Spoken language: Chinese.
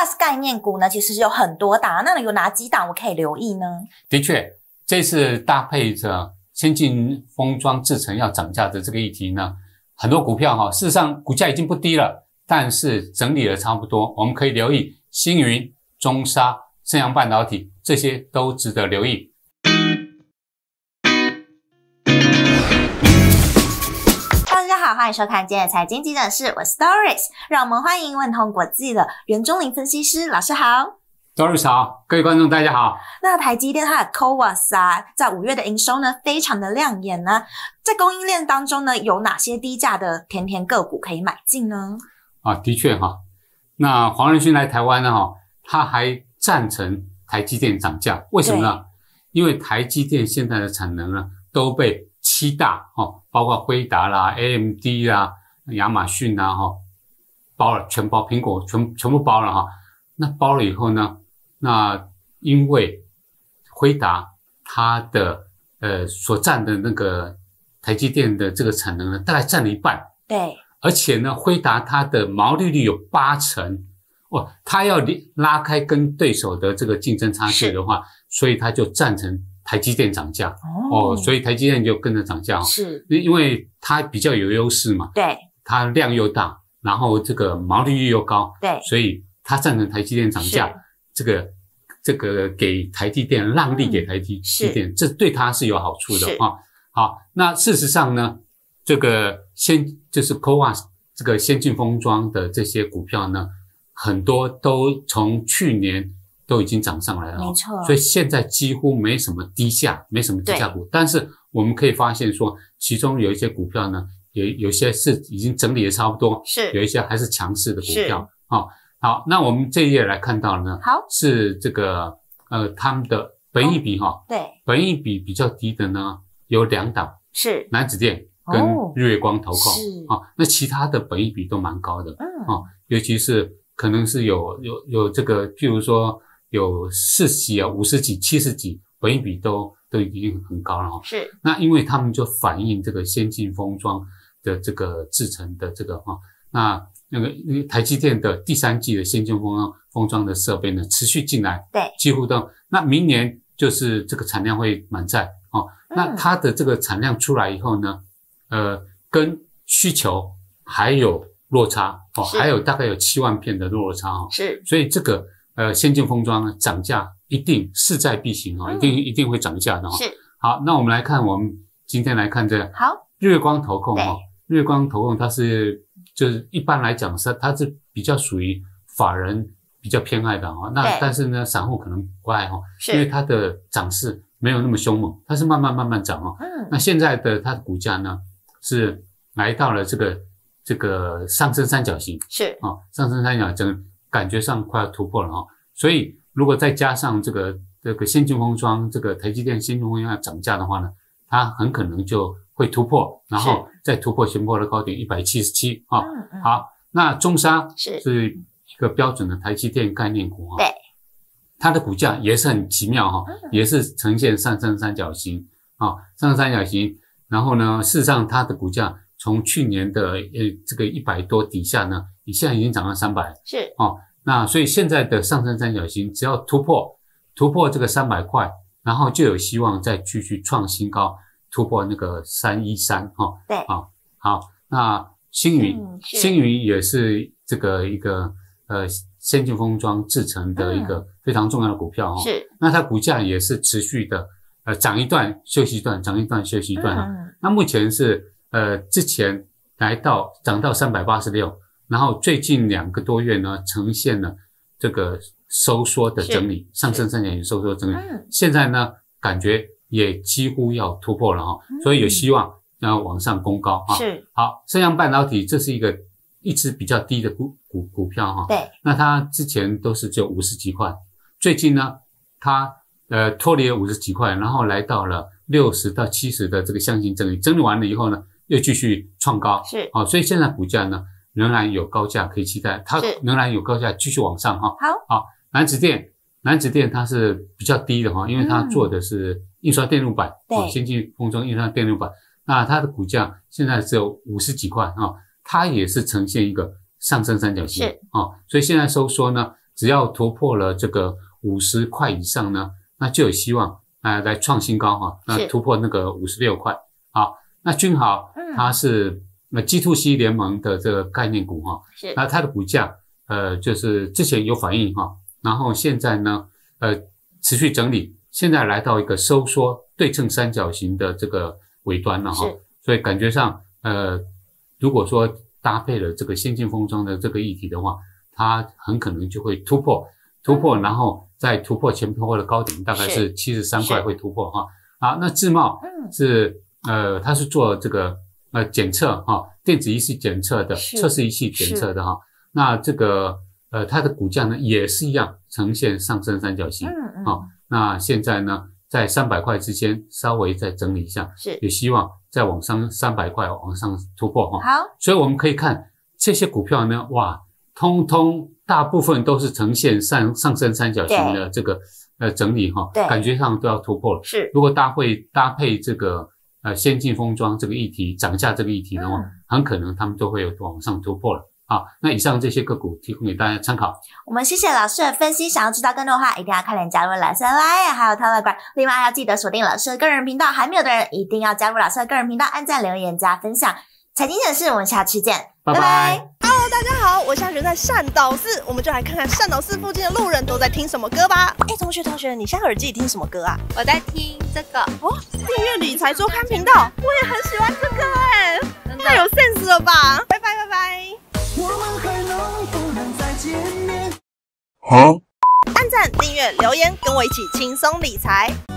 COVAS 概念股呢，其实有很多档，那有哪几档我可以留意呢？ 的确，这次搭配着先进封装制程要涨价的这个议题呢，很多股票事实上股价已经不低了，但是整理了差不多，我们可以留意星云、中砂、盛阳半导体，这些都值得留意。 大家好，欢迎收看今天的财经急诊室，我是 Doris， 让我们欢迎万通国际的袁钟麟分析师老师好。 Doris 好，各位观众大家好。 那台积电它的 COVAS 在5月的营收呢，非常的亮眼呢。在供应链当中呢，有哪些低价的甜甜个股可以买进呢？ 的确那黄仁勋来台湾呢他还赞成台积电涨价，为什么呢？因为台积电现在的产能呢都被7大包括辉达啦、AMD 啦、亚马逊啦包了，全包，苹果全部包了那包了以后呢，那因为辉达它的所占的那个台积电的这个产能呢，大概占了一半。 对。 而且呢，辉达它的毛利率有80%，它要拉开跟对手的这个竞争差距的话，所以它就赞成台积电涨价。所以台积电就跟着涨价。 是。 因为它比较有优势嘛。 对。它量又大，然后这个毛利率又高。 对。 所以它赞成台积电涨价。这个给台积电让利给台积电，这对它是有好处的好，那事实上呢，这个就是 COVAS 这个先进封装的这些股票呢，很多都从去年都已经涨上来了。 没错。 所以现在几乎没什么低价股，但是我们可以发现说，其中有一些股票呢，有些是已经整理的差不多，有一些还是强势的股票。好，那我们这一页来看到呢，是这个他们的本益比对， 本益比比较低的呢有2档，是南子电跟日月光投控。那其他的本益比都蛮高的。尤其是可能是有这个，譬如说有40几50几70几，本益比都已经很高了。是。那因为他们就反映这个先进封装的这个制程的这个那个台积电的第3季的先进封装的设备呢持续进来，对，几乎都，那明年就是这个产量会满载那它的这个产量出来以后呢，跟需求还有落差还有大概有7万片的落差是，所以这个先进封装呢涨价一定势在必行一定会涨价的是。好，那我们来看，我们今天来看这个日月光投控日月光投控它是就是一般来讲它是比较属于法人比较偏爱的那但是呢散户可能不爱因为它的涨势没有那么凶猛，它是慢慢涨那现在的它的股价呢是来到了这个上升三角形，是上升三角形感觉上快要突破了所以如果再加上这个先进封装这个台积电先进封装要涨价的话呢，它很可能就会突破，然后再突破前波的高点177好，那中砂是一个标准的台积电概念股对，它的股价也是很奇妙也是呈现上升三角形上升三角形，然后呢事实上它的股价从去年的这个100多底下呢，你现在已经涨到300是那所以现在的上升三角形只要突破这个300块，然后就有希望再继续创新高，突破那个313对好，那星云也是这个一个先进封装制程的一个非常重要的股票是，那它股价也是持续的涨一段休息一段，涨一段休息一段那目前是之前涨到386，然后最近2个多月呢呈现了这个收缩的整理，上升三角形收缩整理现在呢感觉也几乎要突破了所以有希望要往上攻高是。好，盛阳半导体这是一直比较低的股票对，那它之前都是只有50几块，最近呢它脱离了50几块，然后来到了60到70的这个箱型整理完了以后呢又继续创高是所以现在股价呢仍然有高价可以期待，它仍然有高价继续往上好，南子电它是比较低的因为它做的是印刷电路板先进封装印刷电路板，那它的股价现在只有50几块它也是呈现一个上升三角形所以现在收缩呢只要突破了这个50块以上呢，那就有希望来创新高哈，那突破那个56块。好，那君豪它是G2C 联盟的这个概念股哈，那它的股价就是之前有反应哈，然后现在呢持续整理，现在来到一个收缩对称三角形的这个尾端了哈，所以感觉上如果说搭配了这个先进封装的这个议题的话，它很可能就会突破，然后再突破前波的高点，大概是73块会突破哈。好，那智茂是它是做这个检测哈，电子仪器检测的，测试仪器检测的哈。那这个它的股价呢也是一样呈现上升三角形，那现在呢在300块之间稍微再整理一下，也希望再往上300块往上突破哈。 好， 所以我们可以看这些股票呢，哇，通通大部分都是呈现上升三角形的这个整理哈，感觉上都要突破了。如果搭配这个先进封装这个议题涨价这个议题的话，很可能他们都会有往上突破了。好，那以上这些个股提供给大家参考。 我们谢谢老师的分析，想要知道更多的话，一定要快点加入老师的 LINE 还有 Telegram， 另外要记得锁定老师的个人频道，还没有的人一定要加入老师的个人频道，按赞、留言、加分享。财经简事，我们下期见， 拜拜。 Hello， 大家好，我现在人在善导寺，我们就来看看善导寺附近的路人都在听什么歌吧。同学，你现在耳机里听什么歌啊？ 我在听这个订阅理财周刊频道，我也很喜欢这个太有 sense 了吧！拜拜。我们还能不能再见面？按赞、订阅、留言，跟我一起轻松理财。